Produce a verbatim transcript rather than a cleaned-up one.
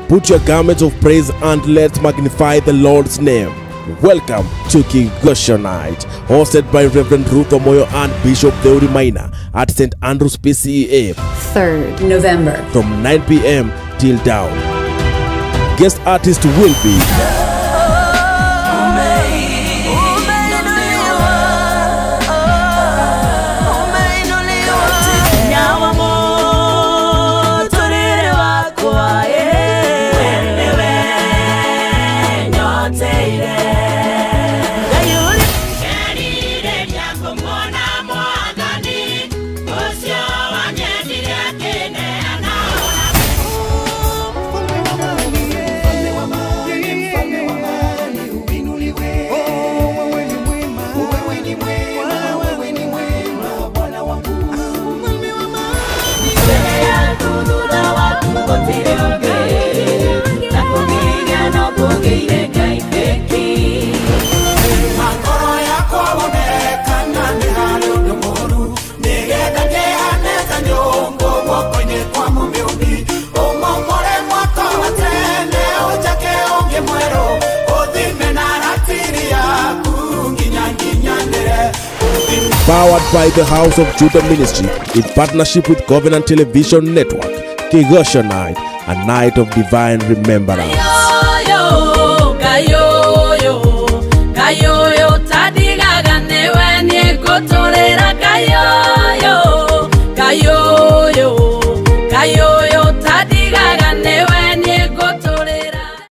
Put your garments of praise and let's magnify the Lord's name. Welcome to Kigooco Nite, hosted by Reverend Ruth and Bishop Thuo at St Andrews P C E A. third November. From nine p m till down. Guest artist will be powered by the House of Judah Ministry in partnership with Covenant Television Network. Kigooco Nite, a night of divine remembrance. Kayo yo tadiga gane wenye kutolera kayo.